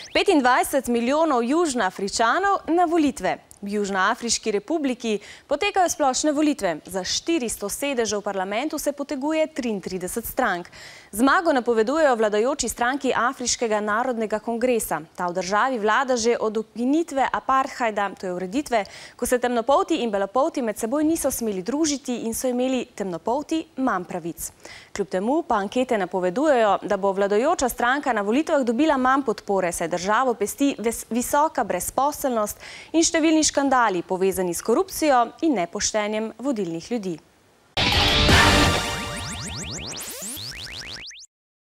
25 milijonov Južnoafričanov na volitve. V Južnoafriški republiki potekajo splošne volitve. Za 400 sedežev v parlamentu se poteguje 33 strank. Zmago napovedujejo vladajoči stranki Afriškega narodnega kongresa. Ta v državi vlada že od ukinitve apartheida, to je ureditve, ko se temnopolti in belopolti med seboj niso smeli družiti in so imeli temnopolti manj pravic. Kljub temu pa ankete napovedujejo, da bo vladajoča stranka na volitvah dobila manj podpore, saj državo pesti visoka brezposelnost in številni škandali povezani s korupcijo in nepoštenjem vodilnih ljudi.